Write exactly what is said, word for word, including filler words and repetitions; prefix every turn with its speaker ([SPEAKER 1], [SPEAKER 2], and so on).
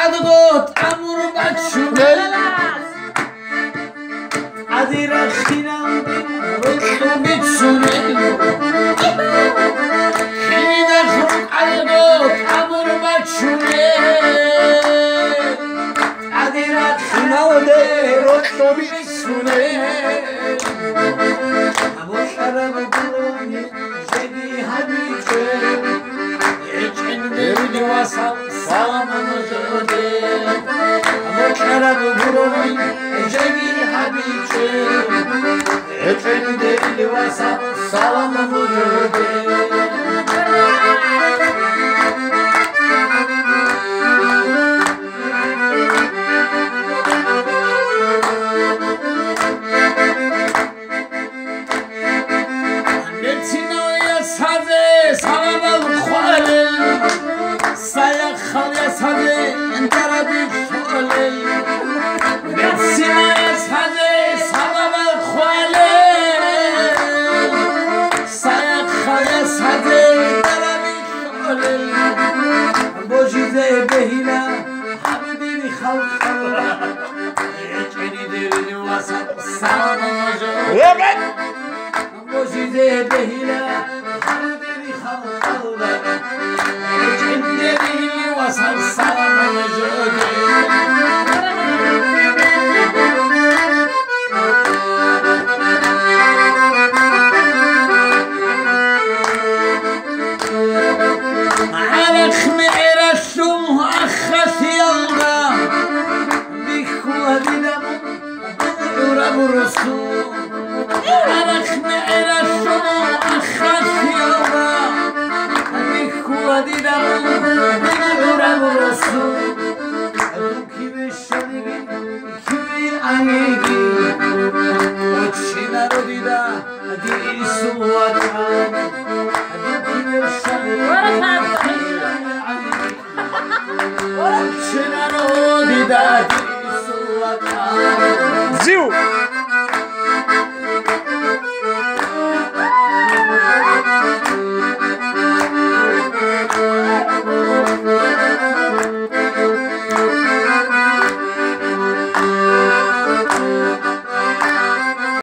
[SPEAKER 1] عدد امور بچونه عدی رخینم رو بیچونه خیلی نخون عدد امور بچونه عدی رخینم رو بیچونه همو شرم برونی جدی همیشه یکن دلی واسم سلام جده همو شرم برونی جدی همیشه یکن دلی واسم سلام جده Dida